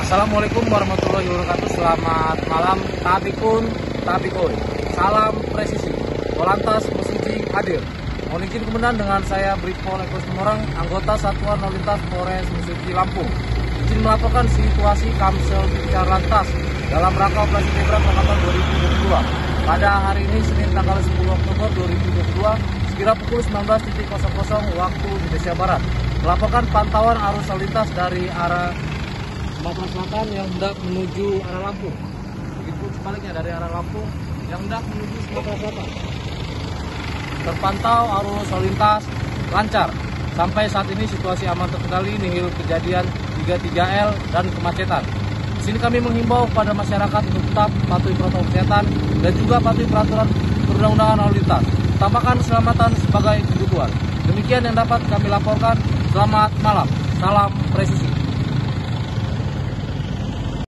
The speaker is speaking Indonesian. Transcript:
Assalamualaikum warahmatullahi wabarakatuh. Selamat malam, Tabikun, Tabikun. Salam presisi. Polantas Musisi hadir. Mohon izin kemudian dengan saya Brigpol Eko Semarang, anggota Satuan Lalu Lintas Polres Musisi Lampung. Izin melaporkan situasi Kamsel Bicar Lantas dalam rangka operasi Zebra Angkatan 2022. Pada hari ini Senin tanggal 10 Oktober 2022, sekira pukul 19.00 waktu Indonesia Barat, melaporkan pantauan arus lalu lintas dari arah Sumatera Selatan yang hendak menuju arah Lampung. Begitu sebaliknya dari arah Lampung yang hendak menuju Sumatera Selatan. Terpantau arus lalu lintas lancar. Sampai saat ini situasi aman terkendali, nihil kejadian 33L dan kemacetan. Di sini kami menghimbau kepada masyarakat untuk tetap patuhi protokol kesehatan dan juga patuhi peraturan perundang-undangan lalu lintas. Utamakan keselamatan sebagai kebutuhan. Demikian yang dapat kami laporkan. Selamat malam. Salam